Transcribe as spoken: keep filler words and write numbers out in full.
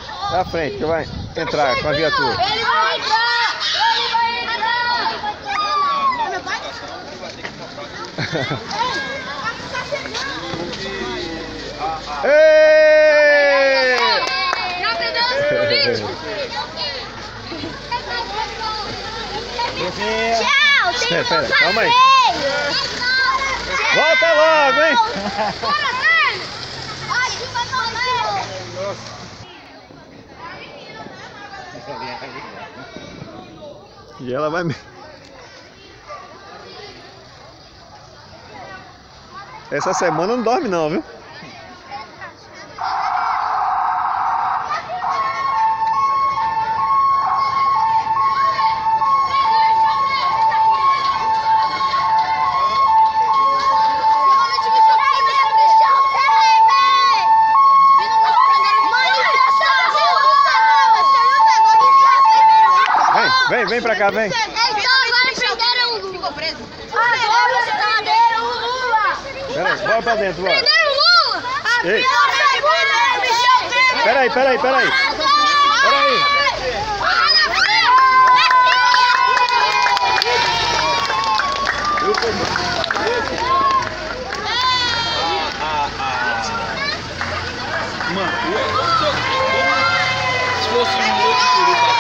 Da frente, que vai entrar com a viatura. Ele vai entrar! Ele vai entrar! Ei! Já pegamos o vídeo? Tchau! Tem Espera, um espera, calma aí. passeio! Volta logo, hein? Bora, Fernando! Aqui vai correr! E ela vai... Essa semana não dorme não, viu? Vem, vem pra cá, vem. Então agora prenderam o Lula. Ficou preso. Agora prenderam o Lula. Pera aí, bora pra dentro, bora. Prenderam o Lula. Ei. Pera aí, pera aí, pera aí. Pera aí. Mano, se fosse um outro